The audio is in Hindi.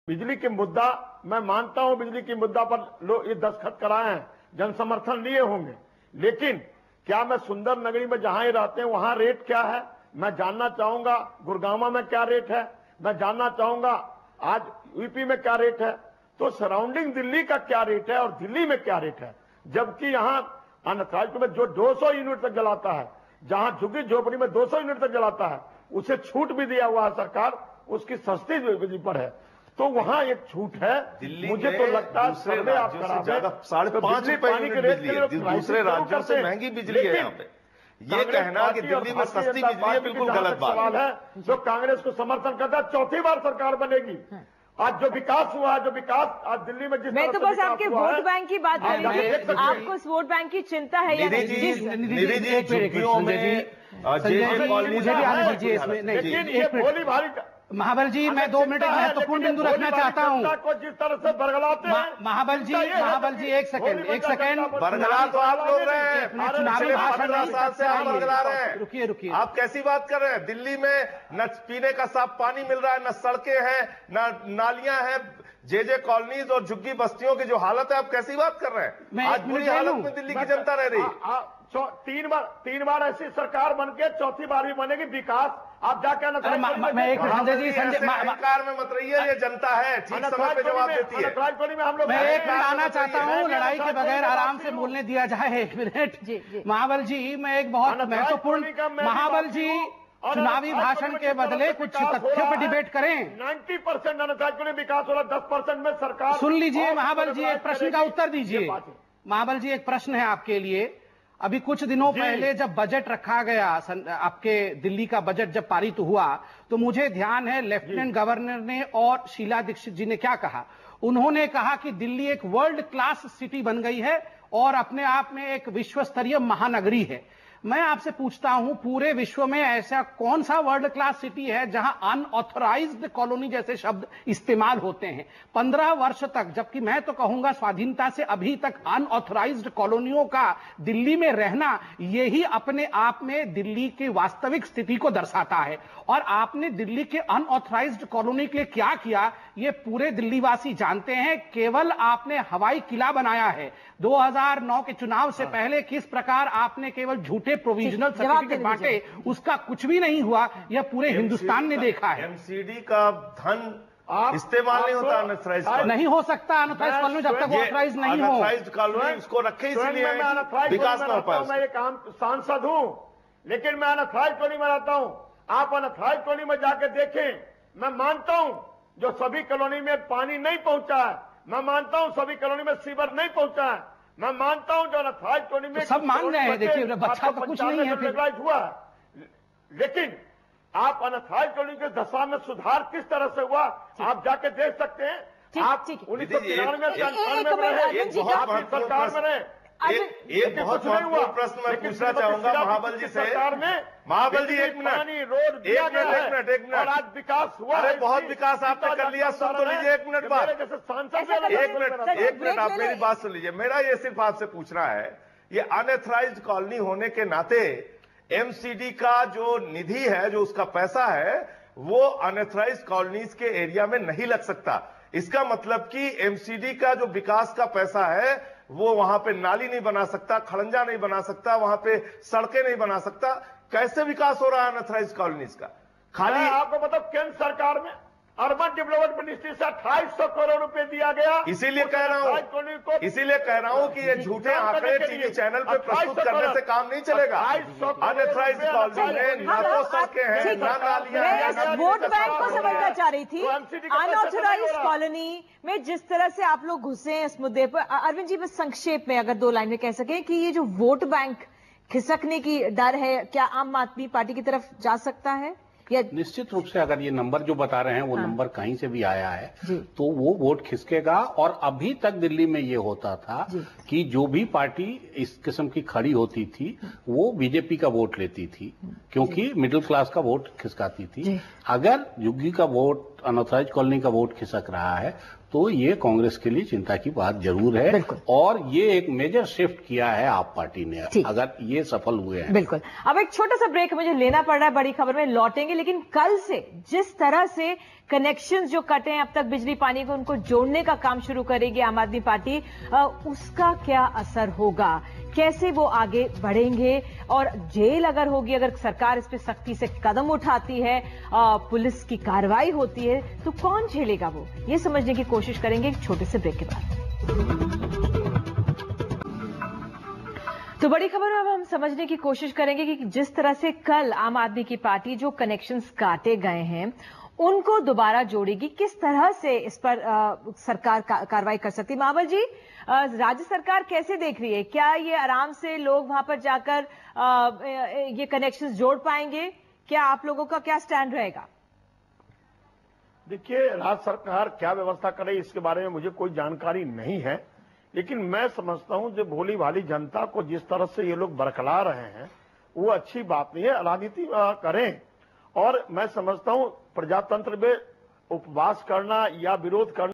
बिजली के मुद्दा, मैं मानता हूं बिजली के मुद्दा पर लोग ये दस्तखत कराए हैं, जन समर्थन लिए होंगे, लेकिन क्या मैं सुंदर नगरी में जहां ही रहते हैं वहां रेट क्या है मैं जानना चाहूंगा। गुड़गांव में क्या रेट है मैं जानना चाहूंगा। आज यूपी में क्या रेट है, तो सराउंडिंग दिल्ली का क्या रेट है और दिल्ली में क्या रेट है। जबकि यहाँ अनथराइज्ड में जो 200 यूनिट तक जलाता है, जहां झुग्गी झोपड़ी में 200 यूनिट तक जलाता है, उसे छूट भी दिया हुआ है सरकार, उसकी सस्ती बिजली पर है, तो वहां एक छूट है। मुझे तो लगता है सर्वे आप करा दें, 5.5 पानी के रेट के लिए दूसरे राज्यों से महंगी बिजली है। यहाँ पे ये कहना कि दिल्ली में सस्ती बिजली है बिल्कुल गलत बात है। जो कांग्रेस को समर्थन करता है, चौथी बार सरकार बनेगी। आज जो विकास हुआ है, जो विकास आज दिल्ली में जिस मैं तो बस आपके वोट बैंक की बात कर रही थी, आपको इस वोट बैंक की चिंता है या नहीं? झुग्गियों में मुझे भी आने दीजिए इसमें। नहीं, महाबल जी, मैं 2 मिनट एक महत्वपूर्ण बिंदु रखना चाहता हूँ। जिस तरह से बरगलाते हैं महाबल जी एक सेकंड बरगला तो आप लोग रहे हैं, चुनावी भाषण 15 साल से आप बरगला रहे हैं। रुकिए आप कैसी बात कर रहे हैं? दिल्ली में न पीने का साफ पानी मिल रहा है, न सड़कें हैं, न नालियां हैं। जे कॉलोनीज और झुग्गी बस्तियों की जो हालत है, आप कैसी बात कर रहे हैं? आज बुरी हालत में दिल्ली की जनता रह रही है। 3 बार ऐसी सरकार बनके चौथी बार भी बनेगी। विकास आप जाके सरकार में मत रहिए, ये जनता है, ठीक समय पे जवाब देती है। मैं 1 मिनट आना चाहता हूँ, लड़ाई के बगैर आराम से बोलने दिया जाए। 1 मिनट महाबल जी, मैं एक बहुत महत्वपूर्ण, महाबल जी चुनावी भाषण के बदले कुछ तथ्यों पर डिबेट करें। 90% अनथराइज्ड विकास हो रहा, 10% में सरकार। सुन लीजिए महाबल जी, एक प्रश्न का उत्तर दीजिए। महाबल जी, एक प्रश्न है आपके लिए। अभी कुछ दिनों पहले जब बजट रखा गया, आपके दिल्ली का बजट जब पारित हुआ, तो मुझे ध्यान है लेफ्टिनेंट गवर्नर ने और शीला दीक्षित जी ने क्या कहा। उन्होंने कहा कि दिल्ली एक वर्ल्ड क्लास सिटी बन गई है और अपने आप में एक विश्व स्तरीय महानगरी है। मैं आपसे पूछता हूं, पूरे विश्व में ऐसा कौन सा वर्ल्ड क्लास सिटी है जहां अनऑथराइज्ड कॉलोनी जैसे शब्द इस्तेमाल होते हैं? 15 वर्ष तक, जबकि मैं तो कहूंगा स्वाधीनता से अभी तक अनऑथराइज्ड कॉलोनियों का दिल्ली में रहना, यही अपने आप में दिल्ली की वास्तविक स्थिति को दर्शाता है। और आपने दिल्ली के अनऑथराइज्ड कॉलोनी के लिए क्या किया, ये पूरे दिल्लीवासी जानते हैं। केवल आपने हवाई किला बनाया है। 2009 के चुनाव से पहले किस प्रकार आपने केवल झूठे प्रोविजनल सर्टिफिकेट बांटे, उसका कुछ भी नहीं हुआ। यह पूरे हिंदुस्तान ने देखा है। एमसीडी का धन इस्तेमाल नहीं होता अनऑथराइज्ड, नहीं हो सकता अनऑथराइज्ड कॉलोनी जब तक ऑथराइज्ड नहीं हो। अनऑथराइज्ड कॉलोनी उसको रखे इसलिए विकास ना हो पाए। मैं एक आम सांसद हूं, लेकिन मैं अनऑथराइज्ड कॉलोनी में रहता हूं। आप अनऑथराइज्ड कॉलोनी में जाकर देखें। मैं मानता हूं जो सभी कॉलोनी में पानी नहीं पहुंचा है, मैं मानता हूं सभी कॉलोनी में सीवर नहीं पहुंचा है, मैं मानता हूं जो अनऑथराइज्ड कॉलोनी में सब मान रहे हैं। देखिए बच्चा तो कुछ नहीं है रेगुलाइज हुआ है, लेकिन आप अनऑथराइज्ड कॉलोनी के दशा में सुधार किस तरह से हुआ आप जाके देख सकते हैं। आप 1993 में सरकार में रहे। एक बहुत महत्वपूर्ण प्रश्न मैं पूछना चाहूंगा महाबल जी से। महाबल जी, एक मिनट, और आज विकास हुआ। अरे बहुत विकास आपने कर लिया, सुन तो लीजिए 1 मिनट बाद। एक मिनट आप मेरी बात सुन लीजिए। मेरा ये सिर्फ आपसे पूछना है, ये अनऑथराइज्ड कॉलोनी होने के नाते एमसीडी का जो निधि है, जो उसका पैसा है, वो अनऑथराइज्ड कॉलोनीज के एरिया में नहीं लग सकता। इसका मतलब कि एमसीडी का जो विकास का पैसा है, वो वहां पे नाली नहीं बना सकता, खड़ंजा नहीं बना सकता, वहां पे सड़कें नहीं बना सकता। कैसे विकास हो रहा है अनऑथराइज्ड कॉलोनीज का? खाली आपको मतलब केंद्र सरकार में अर्बन डेवलपमेंट मिनिस्ट्री से 2800 करोड़ रुपए दिया गया। इसीलिए कह रहा हूं कि ये झूठे आंकड़े टीवी चैनल पे प्रस्तुत करने से काम नहीं चलेगा। अनऑथराइज्ड कॉलोनी में ना तो सड़कें हैं, ना नालियां हैं। वोट बैंक को समझना चाह रही थी। अनऑथराइज्ड कॉलोनी में जिस तरह से आप लोग घुसे हैं इस मुद्दे पर, अरविंद जी बस संक्षेप में अगर 2 लाइन में कह सके कि ये जो वोट बैंक खिसकने की डर है, क्या आम आदमी पार्टी की तरफ जा सकता है? निश्चित रूप से अगर ये नंबर जो बता रहे हैं वो नंबर कहीं से भी आया है तो वो वोट खिसकेगा। और अभी तक दिल्ली में ये होता था कि जो भी पार्टी इस किस्म की खड़ी होती थी वो बीजेपी का वोट लेती थी, क्योंकि मिडिल क्लास का वोट खिसकाती थी। अगर झुग्गी का वोट अनऑथराइज कॉलोनी का वोट खिसक रहा है, तो ये कांग्रेस के लिए चिंता की बात जरूर है। और ये एक मेजर शिफ्ट किया है आप पार्टी ने, अगर ये सफल हुए हैं। बिल्कुल। अब एक छोटा सा ब्रेक मुझे लेना पड़ रहा है, बड़ी खबर में लौटेंगे। लेकिन कल से जिस तरह से कनेक्शंस जो कटे हैं अब तक बिजली पानी को, उनको जोड़ने का काम शुरू करेगी आम आदमी पार्टी, उसका क्या असर होगा, कैसे वो आगे बढ़ेंगे, और जेल अगर होगी, अगर सरकार इस पे सख्ती से कदम उठाती है, पुलिस की कार्रवाई होती है, तो कौन झेलेगा वो, ये समझने की कोशिश करेंगे एक छोटे से ब्रेक के बाद। तो बड़ी खबर में अब हम समझने की कोशिश करेंगे कि जिस तरह से कल आम आदमी की पार्टी जो कनेक्शंस काटे गए हैं उनको दोबारा जोड़ेगी, किस तरह से इस पर सरकार कार्रवाई कर सकती है। महाबल जी, राज्य सरकार कैसे देख रही है, क्या ये आराम से लोग वहां पर जाकर ये कनेक्शंस जोड़ पाएंगे, क्या आप लोगों का क्या स्टैंड रहेगा? देखिए, राज्य सरकार क्या व्यवस्था करे इसके बारे में मुझे कोई जानकारी नहीं है, लेकिन मैं समझता हूं जो भोली भाली जनता को जिस तरह से ये लोग बरकला रहे हैं वो अच्छी बात नहीं है। राजनीति करें, और मैं समझता हूं प्रजातंत्र में उपवास करना या विरोध करना